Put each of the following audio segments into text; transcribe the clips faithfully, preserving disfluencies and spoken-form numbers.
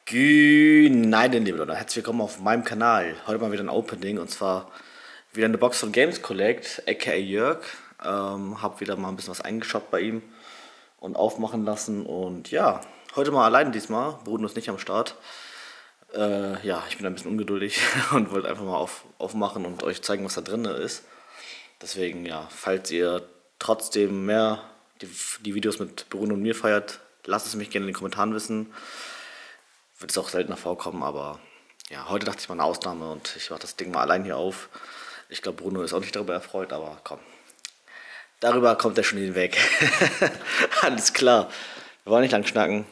Nein, liebe Leute, herzlich willkommen auf meinem Kanal. Heute mal wieder ein Opening und zwar wieder eine Box von Games Collect, aka Jörg. Ähm, hab wieder mal ein bisschen was eingeshoppt bei ihm und aufmachen lassen und ja, heute mal allein diesmal. Bruno ist nicht am Start. Äh, ja, ich bin ein bisschen ungeduldig und wollte einfach mal auf, aufmachen und euch zeigen, was da drin ist. Deswegen, ja, falls ihr trotzdem mehr die, die Videos mit Bruno und mir feiert, lasst es mich gerne in den Kommentaren wissen. Wird es auch seltener vorkommen, aber ja, heute dachte ich mal eine Ausnahme und ich mache das Ding mal allein hier auf. Ich glaube, Bruno ist auch nicht darüber erfreut, aber komm. Darüber kommt er schon hinweg. Alles klar. Wir wollen nicht lang schnacken.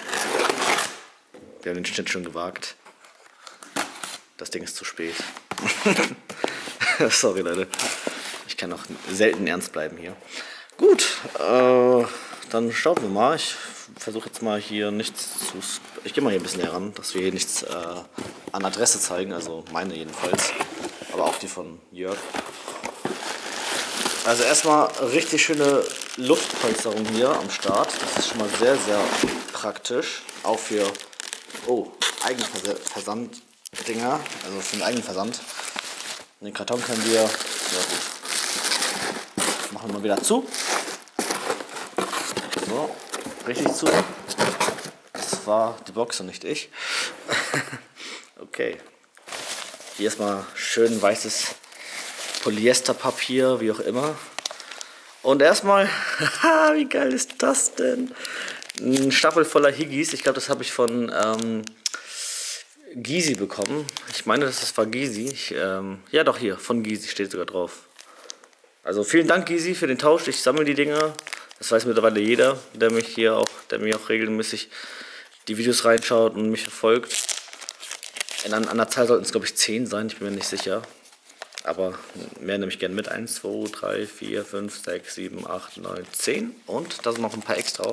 Wir haben den Schnitt schon gewagt. Das Ding ist zu spät. Sorry, Leute. Ich kann auch selten ernst bleiben hier. Gut, äh, dann schauen wir mal. Ich versuche jetzt mal hier nichts zu... Ich gehe mal hier ein bisschen heran, dass wir hier nichts äh, an Adresse zeigen, also meine jedenfalls, aber auch die von Jörg. Also erstmal richtig schöne Luftpolsterung hier am Start. Das ist schon mal sehr, sehr praktisch. Auch für oh, Eigenversand-Dinger, also für den Eigenversand. Den Karton können wir... Ja gut. Machen wir mal wieder zu. So, richtig zu. Das war die Box und nicht ich. Okay. Hier erstmal schön weißes Polyesterpapier, wie auch immer. Und erstmal, wie geil ist das denn? Ein Stapel voller Higgies. Ich glaube, das habe ich von ähm, Gysi bekommen. Ich meine, das war Gysi. Ich, ähm, ja, doch hier, von Gysi steht sogar drauf. Also vielen Dank, Gysi, für den Tausch. Ich sammle die Dinger. Das weiß mittlerweile jeder, der mich hier auch, der mir auch regelmäßig die Videos reinschaut und mich verfolgt. In, an, an der Zahl sollten es, glaube ich, zehn sein, ich bin mir nicht sicher. Aber mehr nehme ich gerne mit. eins, zwei, drei, vier, fünf, sechs, sieben, acht, neun, zehn. Und da sind noch ein paar extra.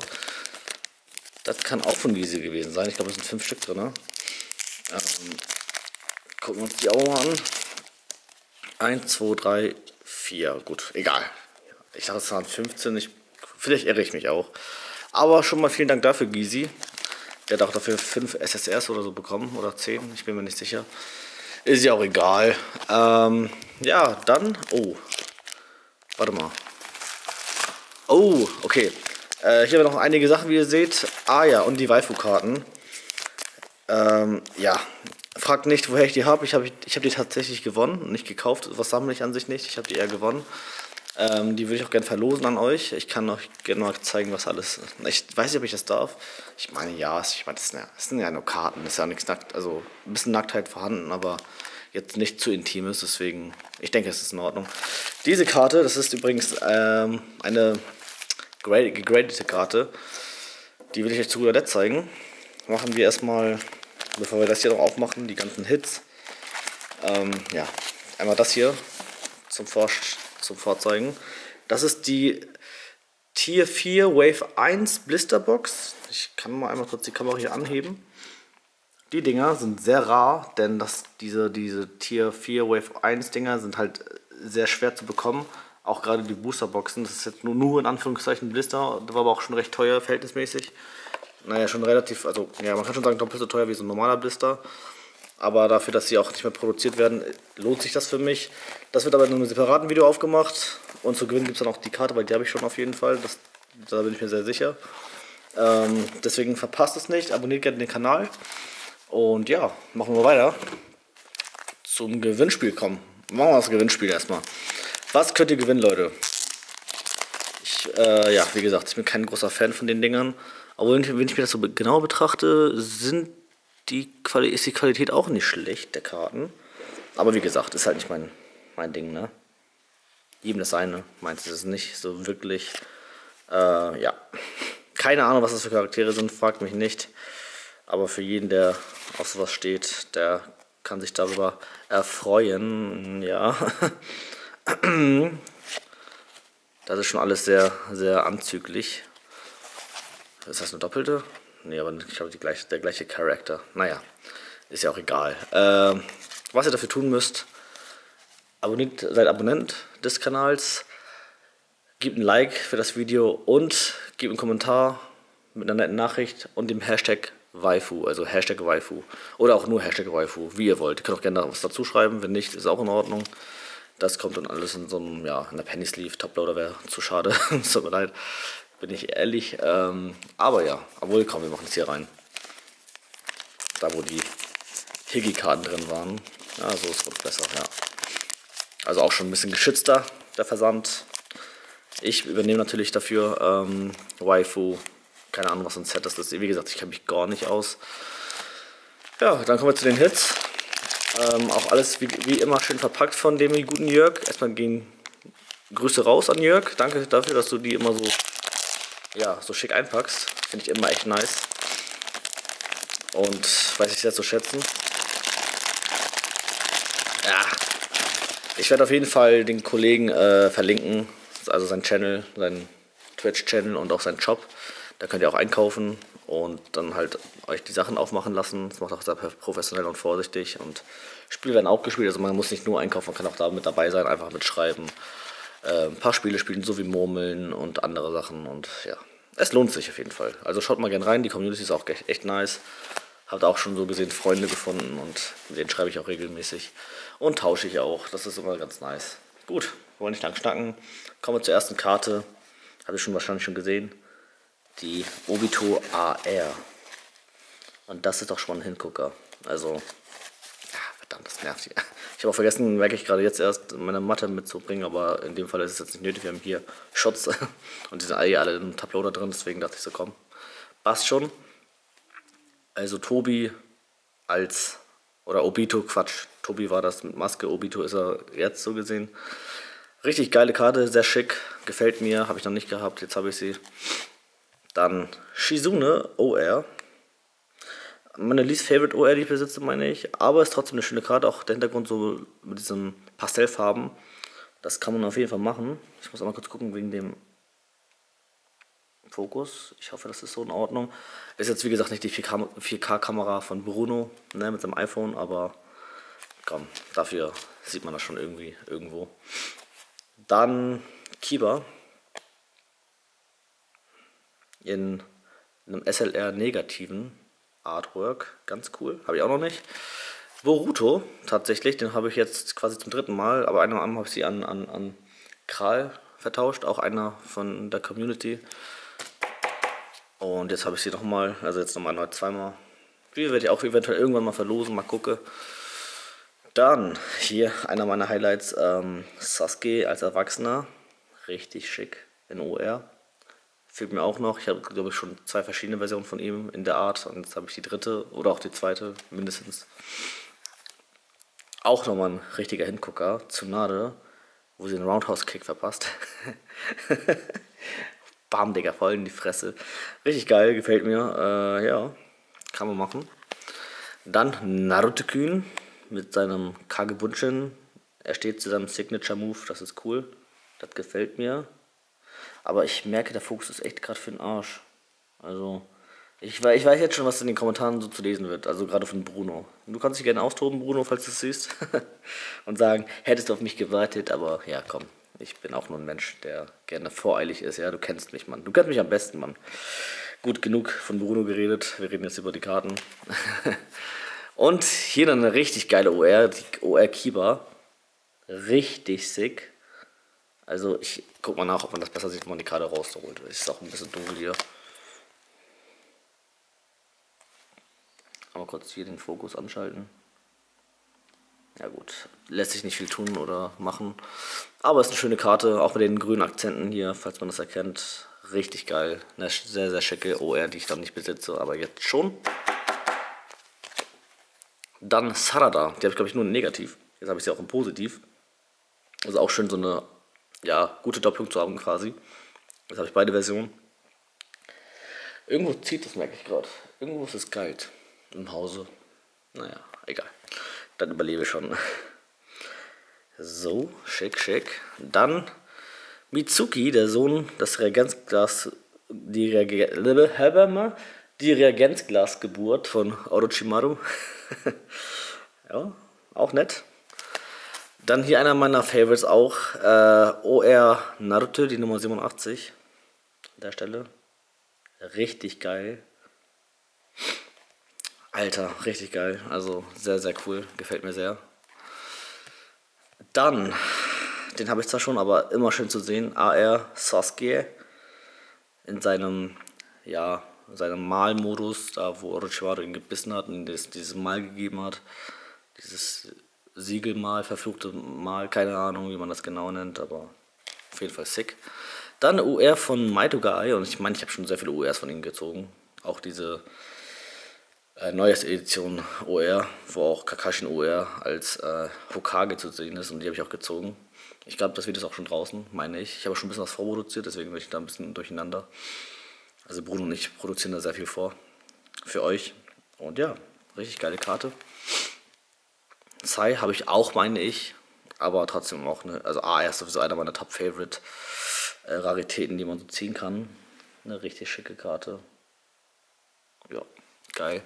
Das kann auch von Gysi gewesen sein. Ich glaube, es sind fünf Stück drin. Ähm, gucken wir uns die auch mal an. eins, zwei, drei, vier. Gut, egal. Ich dachte, es waren fünfzehn. Ich, vielleicht irre ich mich auch. Aber schon mal vielen Dank dafür, Gysi. Der hat auch dafür fünf S S Rs oder so bekommen. Oder zehn. Ich bin mir nicht sicher. Ist ja auch egal. Ähm, ja, dann... Oh. Warte mal. Oh, okay. Äh, hier haben wir noch einige Sachen, wie ihr seht. Ah ja, und die Waifu-Karten. Ähm, ja. Fragt nicht, woher ich die habe. Ich habe ich hab die tatsächlich gewonnen. Nicht gekauft. Was sammle ich an sich nicht. Ich habe die eher gewonnen. Ähm, die würde ich auch gerne verlosen an euch. Ich kann euch gerne mal zeigen, was alles... Ich weiß nicht, ob ich das darf. Ich meine, ja, ich meine, das sind ja, das sind ja nur Karten. Das ist ja nichts nackt. Also ein bisschen Nacktheit vorhanden, aber jetzt nicht zu intimes. Deswegen, ich denke, es ist in Ordnung. Diese Karte, das ist übrigens ähm, eine gegradete Karte. Die will ich euch zu guter Letzt zeigen. Machen wir erstmal, bevor wir das hier noch aufmachen, die ganzen Hits. Ähm, ja, einmal das hier zum Vorstellen. Zum Vorzeigen. Das ist die Tier vier Wave eins Blisterbox. Ich kann mal einmal kurz die Kamera hier anheben. Die Dinger sind sehr rar, denn das, diese, diese Tier vier Wave eins Dinger sind halt sehr schwer zu bekommen. Auch gerade die Boosterboxen. Das ist jetzt nur, nur in Anführungszeichen Blister. Das war aber auch schon recht teuer, verhältnismäßig. Naja, schon relativ, also ja, man kann schon sagen, doppelt so teuer wie so ein normaler Blister. Aber dafür, dass sie auch nicht mehr produziert werden, lohnt sich das für mich. Das wird aber in einem separaten Video aufgemacht. Und zu gewinnen gibt es dann auch die Karte, weil die habe ich schon auf jeden Fall. Das, da bin ich mir sehr sicher. Ähm, deswegen verpasst es nicht. Abonniert gerne den Kanal. Und ja, machen wir weiter. Zum Gewinnspiel kommen. Machen wir das Gewinnspiel erstmal. Was könnt ihr gewinnen, Leute? Ich, äh, ja, wie gesagt, ich bin kein großer Fan von den Dingern. Aber wenn ich, wenn ich mir das so genau betrachte, sind Die Quali ist die Qualität auch nicht schlecht, der Karten. Aber wie gesagt, ist halt nicht mein, mein Ding, ne? Jedem das seine. Meins ist es nicht so wirklich. Äh, ja. Keine Ahnung, was das für Charaktere sind, fragt mich nicht. Aber für jeden, der auf sowas steht, der kann sich darüber erfreuen. Ja. Das ist schon alles sehr, sehr anzüglich. Ist das eine doppelte? Ne, aber ich glaube, die gleiche, der gleiche Charakter. Naja, ist ja auch egal. Ähm, was ihr dafür tun müsst, abonniert, seid Abonnent des Kanals, gebt ein Like für das Video und gebt einen Kommentar mit einer netten Nachricht und dem Hashtag Waifu, also Hashtag Waifu. Oder auch nur Hashtag Waifu, wie ihr wollt. Ihr könnt auch gerne was dazu schreiben, wenn nicht, ist auch in Ordnung. Das kommt dann alles in so einem, ja, in der Penny Sleeve. Toploader wäre zu schade, es tut mir leid, bin ich ehrlich. Ähm, aber ja, obwohl, komm, wir machen es hier rein. Da, wo die Higgy-Karten drin waren. Ja, so ist es besser, ja. Also auch schon ein bisschen geschützter, der Versand. Ich übernehme natürlich dafür ähm, Waifu. Keine Ahnung, was ein Set ist. Wie gesagt, ich kenne mich gar nicht aus. Ja, dann kommen wir zu den Hits. Ähm, auch alles wie, wie immer schön verpackt von dem guten Jörg. Erstmal gehen Grüße raus an Jörg. Danke dafür, dass du die immer so, ja, so schick einpackst. Finde ich immer echt nice. Und weiß ich sehr zu schätzen. Ja, ich werde auf jeden Fall den Kollegen äh, verlinken. Also sein Channel, sein Twitch-Channel und auch seinen Shop. Da könnt ihr auch einkaufen und dann halt euch die Sachen aufmachen lassen. Das macht auch sehr professionell und vorsichtig. Und Spiele werden auch gespielt. Also man muss nicht nur einkaufen, man kann auch da mit dabei sein, einfach mitschreiben. Äh, ein paar Spiele spielen, so wie Murmeln und andere Sachen. Und ja, es lohnt sich auf jeden Fall. Also schaut mal gerne rein, die Community ist auch echt nice. Habt auch schon so gesehen Freunde gefunden und mit denen schreibe ich auch regelmäßig. Und tausche ich auch, das ist immer ganz nice. Gut, wollen nicht lang schnacken. Kommen wir zur ersten Karte. Habe ich schon wahrscheinlich schon gesehen. Die Obito A R. Und das ist doch schon mal ein Hingucker. Also, ja, verdammt, das nervt. Ich habe auch vergessen, merke ich gerade jetzt erst, meine Matte mitzubringen, aber in dem Fall ist es jetzt nicht nötig. Wir haben hier Schutz und die sind alle, alle im Tableau da drin, deswegen dachte ich so, komm, passt schon. Also Tobi als, oder Obito, Quatsch, Tobi war das mit Maske, Obito ist er jetzt so gesehen. Richtig geile Karte, sehr schick, gefällt mir, habe ich noch nicht gehabt, jetzt habe ich sie. Dann Shizune O R. Meine least favorite O R, die ich besitze, meine ich. Aber ist trotzdem eine schöne Karte. Auch der Hintergrund so mit diesen Pastellfarben. Das kann man auf jeden Fall machen. Ich muss auch mal kurz gucken wegen dem Fokus. Ich hoffe, das ist so in Ordnung. Ist jetzt wie gesagt nicht die vier K-Kamera von Bruno, ne, mit seinem iPhone. Aber komm, dafür sieht man das schon irgendwie irgendwo. Dann Kiba. In einem S L R-negativen Artwork. Ganz cool. Habe ich auch noch nicht. Boruto, tatsächlich. Den habe ich jetzt quasi zum dritten Mal. Aber einmal habe ich sie an, an, an Kral vertauscht. Auch einer von der Community. Und jetzt habe ich sie nochmal. Also jetzt nochmal neu zweimal. Die werde ich auch eventuell irgendwann mal verlosen. Mal gucken. Dann hier einer meiner Highlights. Ähm, Sasuke als Erwachsener. Richtig schick in O R. Fehlt mir auch noch. Ich habe, glaube ich, schon zwei verschiedene Versionen von ihm in der Art. Und jetzt habe ich die dritte oder auch die zweite, mindestens. Auch nochmal ein richtiger Hingucker. Tsunade, wo sie einen Roundhouse-Kick verpasst. Bam, Digga, voll in die Fresse. Richtig geil, gefällt mir. Äh, ja, kann man machen. Dann Naruto-Kun mit seinem Kagebunshin. Er steht zu seinem Signature-Move, das ist cool. Das gefällt mir. Aber ich merke, der Fokus ist echt gerade für den Arsch. Also, ich, ich weiß jetzt schon, was in den Kommentaren so zu lesen wird. Also gerade von Bruno. Du kannst dich gerne austoben, Bruno, falls du es siehst. Und sagen, hättest du auf mich gewartet. Aber ja, komm. Ich bin auch nur ein Mensch, der gerne voreilig ist. Ja, du kennst mich, Mann. Du kennst mich am besten, Mann. Gut, genug von Bruno geredet. Wir reden jetzt über die Karten. Und hier dann eine richtig geile O R. Die O R Kiba. Richtig sick. Also ich guck mal nach, ob man das besser sieht, wenn man die Karte rausholt. Es ist auch ein bisschen dunkel hier. Aber kurz hier den Fokus anschalten. Ja gut, lässt sich nicht viel tun oder machen. Aber es ist eine schöne Karte, auch mit den grünen Akzenten hier, falls man das erkennt. Richtig geil. Eine sehr, sehr schicke O R, die ich dann nicht besitze, aber jetzt schon. Dann Sarada, die habe ich glaube ich nur in Negativ. Jetzt habe ich sie auch in Positiv. Also auch schön so eine, ja, gute Doppelung zu haben quasi. Jetzt habe ich beide Versionen. Irgendwo zieht das, merke ich gerade. Irgendwo ist es kalt im Hause. Naja, egal. Dann überlebe ich schon. So, schick, schick. Dann Mitsuki, der Sohn, das Reagenzglas, die, Reage, die Reagenzglasgeburt von Orochimaru. Ja, auch nett. Dann hier einer meiner Favorites auch, äh, O R Naruto, die Nummer siebenundachtzig. An der Stelle. Richtig geil. Alter, richtig geil. Also sehr, sehr cool. Gefällt mir sehr. Dann, den habe ich zwar schon, aber immer schön zu sehen. A R Sasuke in seinem, ja, seinem Malmodus, da wo Orochimaru ihn gebissen hat und das, dieses Mal gegeben hat. Dieses Siegelmal, verfluchte Mal, keine Ahnung, wie man das genau nennt, aber auf jeden Fall sick. Dann eine U R von Might Guy und ich meine, ich habe schon sehr viele U Rs von ihm gezogen. Auch diese äh, neueste Edition O R, wo auch Kakashin O R als äh, Hokage zu sehen ist und die habe ich auch gezogen. Ich glaube, das Video ist auch schon draußen, meine ich. Ich habe schon ein bisschen was vorproduziert, deswegen bin ich da ein bisschen durcheinander. Also Bruno und ich produzieren da sehr viel vor für euch. Und ja, richtig geile Karte. Sai habe ich auch, meine ich, aber trotzdem auch eine, also A R ist sowieso einer meiner Top-Favorite äh, Raritäten, die man so ziehen kann. Eine richtig schicke Karte. Ja, geil.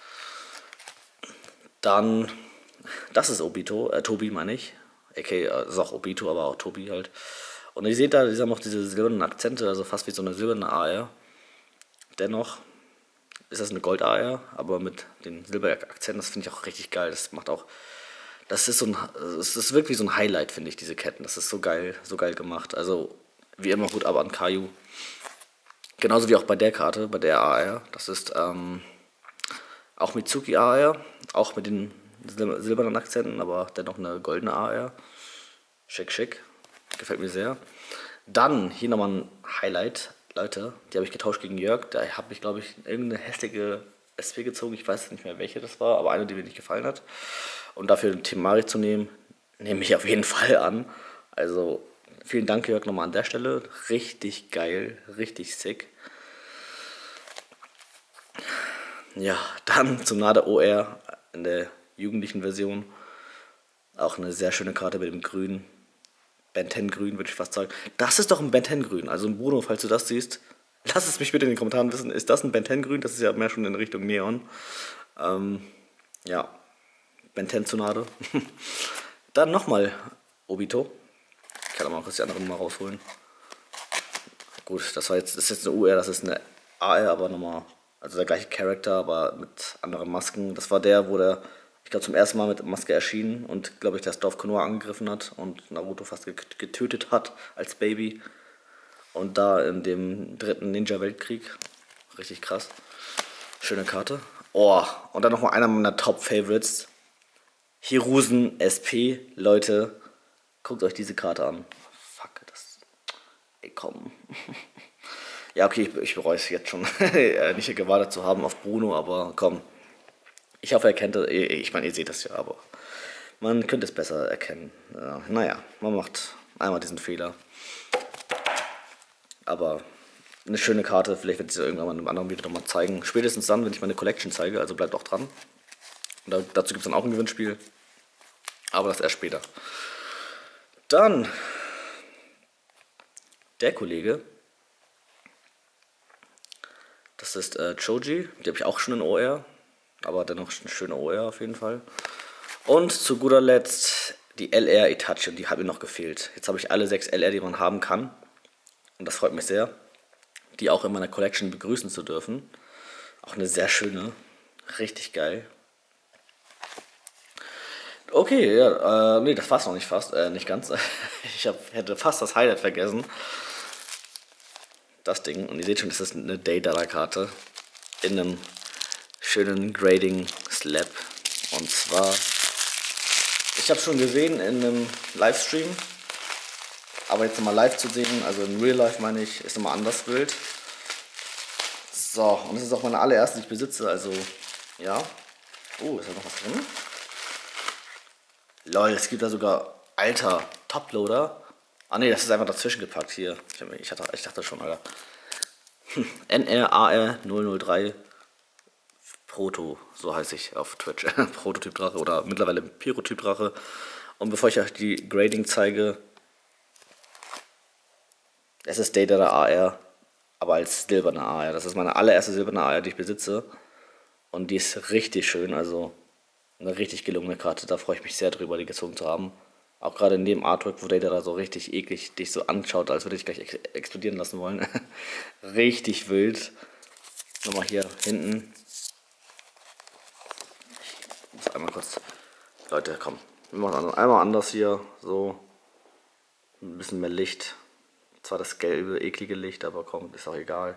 Dann, das ist Obito, äh, Tobi meine ich. Okay, äh, ist auch Obito, aber auch Tobi halt. Und ihr seht da, die haben noch diese silbernen Akzente, also fast wie so eine silberne A R. Dennoch ist das eine Gold-A R, aber mit den Silberakzenten, das finde ich auch richtig geil. Das macht auch, das ist so ein, es ist wirklich so ein Highlight, finde ich, diese Ketten. Das ist so geil, so geil gemacht. Also, wie immer gut ab an Kaiju. Genauso wie auch bei der Karte, bei der A R. Das ist ähm, auch Mitsuki A R, auch mit den sil silbernen Akzenten, aber dennoch eine goldene A R. Schick, schick. Gefällt mir sehr. Dann hier nochmal ein Highlight. Leute, die habe ich getauscht gegen Jörg. Da habe ich, glaube ich, irgendeine hässliche S P gezogen. Ich weiß nicht mehr, welche das war, aber eine, die mir nicht gefallen hat. Und dafür den Temari zu nehmen, nehme ich auf jeden Fall an. Also vielen Dank, Jörg, nochmal an der Stelle. Richtig geil, richtig sick. Ja, dann Tsunade O R in der jugendlichen Version. Auch eine sehr schöne Karte mit dem Grün. Ben zehn Grün, würde ich fast sagen. Das ist doch ein Ben zehn Grün. Also Bruno, falls du das siehst, lass es mich bitte in den Kommentaren wissen. Ist das ein Ben zehn Grün? Das ist ja mehr schon in Richtung Neon. Ähm, ja, Ben zehn Tsunade. Dann nochmal Obito. Ich kann auch mal kurz die anderen mal rausholen. Gut, das war jetzt, das ist jetzt eine U R, das ist eine A R, aber nochmal, also der gleiche Charakter, aber mit anderen Masken. Das war der, wo der, ich glaube, zum ersten Mal mit Maske erschienen und, glaube ich, das Dorf Konoha angegriffen hat und Naruto fast getötet hat als Baby. Und da in dem dritten Ninja-Weltkrieg. Richtig krass. Schöne Karte. Oh, und dann nochmal einer meiner Top-Favorites. Hiruzen S P. Leute, guckt euch diese Karte an. Fuck, das... Ey, komm. Ja, okay, ich, ich bereue es jetzt schon, nicht gewartet zu haben auf Bruno, aber komm. Ich hoffe, er kennt das. Ich meine, ihr seht das ja, aber man könnte es besser erkennen. Ja, naja, man macht einmal diesen Fehler. Aber eine schöne Karte, vielleicht werde ich sie irgendwann mal in einem anderen Video nochmal zeigen. Spätestens dann, wenn ich meine Collection zeige, also bleibt auch dran. Und da, dazu gibt es dann auch ein Gewinnspiel. Aber das erst später. Dann der Kollege. Das ist äh, Choji. Die habe ich auch schon in O R. Aber dennoch eine schöne O R auf jeden Fall. Und zu guter Letzt die L R Itachi. Und die hat mir noch gefehlt. Jetzt habe ich alle sechs L R, die man haben kann. Und das freut mich sehr, die auch in meiner Collection begrüßen zu dürfen. Auch eine sehr schöne. Richtig geil. Okay, ja, äh, nee, das war's noch nicht fast, äh, nicht ganz. Ich hab, hätte fast das Highlight vergessen. Das Ding. Und ihr seht schon, das ist eine Daydara-Karte in einem schönen Grading Slab. Und zwar, ich habe schon gesehen in einem Livestream, aber jetzt nochmal live zu sehen, also in Real Life meine ich, ist nochmal anders wild. So, und das ist auch meine allererste, die ich besitze, also ja. Oh, ist da noch was drin? Lol, es gibt da sogar, alter, Toploader. Ah ne, das ist einfach dazwischen gepackt hier. Ich, hatte, ich dachte schon, Alter. N R A R null null drei Proto, so heiße ich auf Twitch. Prototyp Drache oder mittlerweile Pyrotyp Drache. Und bevor ich euch die Grading zeige, es ist Daydara A R, aber als silberne A R. Das ist meine allererste silberne A R, die ich besitze. Und die ist richtig schön, also eine richtig gelungene Karte. Da freue ich mich sehr drüber, die gezogen zu haben. Auch gerade in dem Artwork, wo Daydara so richtig eklig dich so anschaut, als würde ich gleich ex explodieren lassen wollen. Richtig wild. Nochmal hier hinten. einmal kurz. Leute, komm. Wir machen einmal anders hier. So. Ein bisschen mehr Licht. Zwar das gelbe, eklige Licht, aber komm, ist auch egal.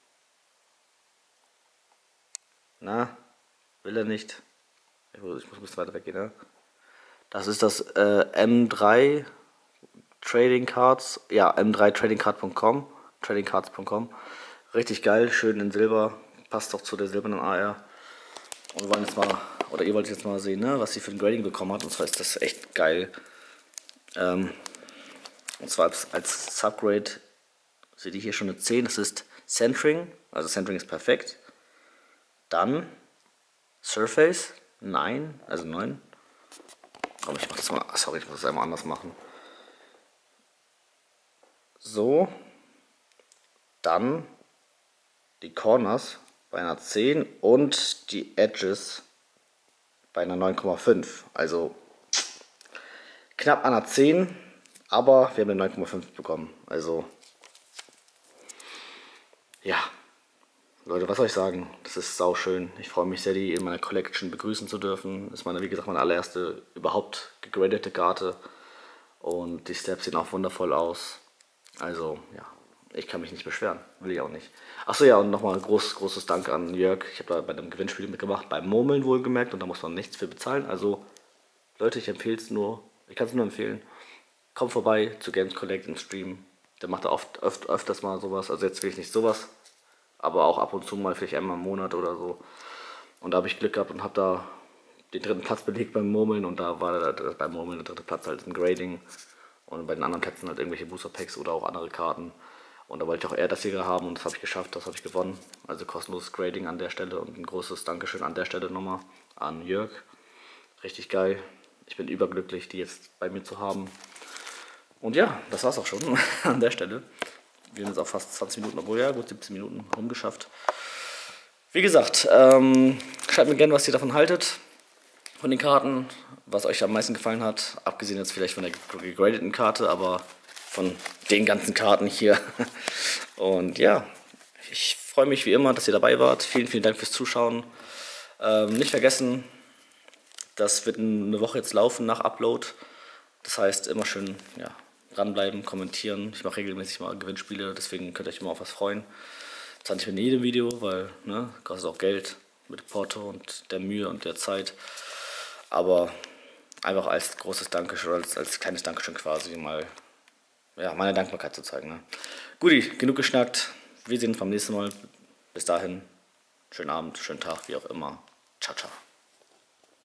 Na? Will er nicht? Ich muss, ich muss ein bisschen weiter weggehen, ne? Das ist das äh, M drei Trading Cards. Ja, m drei trading card punkt com. trading cards punkt com. Richtig geil, schön in Silber. Passt doch zu der silbernen A R. Und wir wollen jetzt mal, oder ihr wollt jetzt mal sehen, ne, was sie für ein Grading bekommen hat. Und zwar ist das echt geil. Ähm, und zwar als, als Subgrade seht ihr hier schon eine zehn. Das ist Centering. Also Centering ist perfekt. Dann Surface neun, also neun. Komm, ich mach das mal, sorry, ich muss das einmal anders machen. So. Dann die Corners bei einer zehn und die Edges bei einer neun Komma fünf. Also knapp an einer zehn, aber wir haben eine neun Komma fünf bekommen. Also ja, Leute, was soll ich sagen? Das ist sauschön. Ich freue mich sehr, die in meiner Collection begrüßen zu dürfen. Das ist meine, wie gesagt, meine allererste überhaupt gegradete Karte. Und die Steps sehen auch wundervoll aus. Also, ja, ich kann mich nicht beschweren. Will ich auch nicht. Achso, ja, und nochmal ein groß, großes Dank an Jörg. Ich habe da bei einem Gewinnspiel mitgemacht, beim Murmeln wohlgemerkt. Und da muss man nichts für bezahlen. Also, Leute, ich empfehle es nur. Ich kann es nur empfehlen. Kommt vorbei zu Games Collect im Stream. Der macht da oft, öft, öfters mal sowas. Also jetzt will ich nicht sowas. Aber auch ab und zu mal, vielleicht einmal im Monat oder so. Und da habe ich Glück gehabt und habe da den dritten Platz belegt beim Murmeln. Und da war der, beim Murmeln der dritte Platz halt ein Grading. Und bei den anderen Plätzen halt irgendwelche Booster Packs oder auch andere Karten. Und da wollte ich auch eher das hier haben und das habe ich geschafft, das habe ich gewonnen. Also kostenloses Grading an der Stelle und ein großes Dankeschön an der Stelle nochmal an Jörg. Richtig geil. Ich bin überglücklich, die jetzt bei mir zu haben. Und ja, das war's auch schon an der Stelle. Wir haben jetzt auch fast zwanzig Minuten, obwohl ja, gut siebzehn Minuten rumgeschafft. Wie gesagt, ähm, schreibt mir gerne, was ihr davon haltet, von den Karten, was euch am meisten gefallen hat. Abgesehen jetzt vielleicht von der gegradeten Karte, aber von den ganzen Karten hier. Und ja, ich freue mich wie immer, dass ihr dabei wart. Vielen, vielen Dank fürs Zuschauen. Ähm, nicht vergessen, das wird eine Woche jetzt laufen nach Upload. Das heißt, immer schön, ja, dranbleiben, kommentieren. Ich mache regelmäßig mal Gewinnspiele, deswegen könnt ihr euch immer auf was freuen. Zwar nicht mit jedem Video, weil, ne, kostet auch Geld mit Porto und der Mühe und der Zeit. Aber einfach als großes Dankeschön, als, als kleines Dankeschön quasi mal, ja, meine Dankbarkeit zu zeigen. Ne? Guti, genug geschnackt. Wir sehen uns beim nächsten Mal. Bis dahin, schönen Abend, schönen Tag, wie auch immer. Ciao, ciao.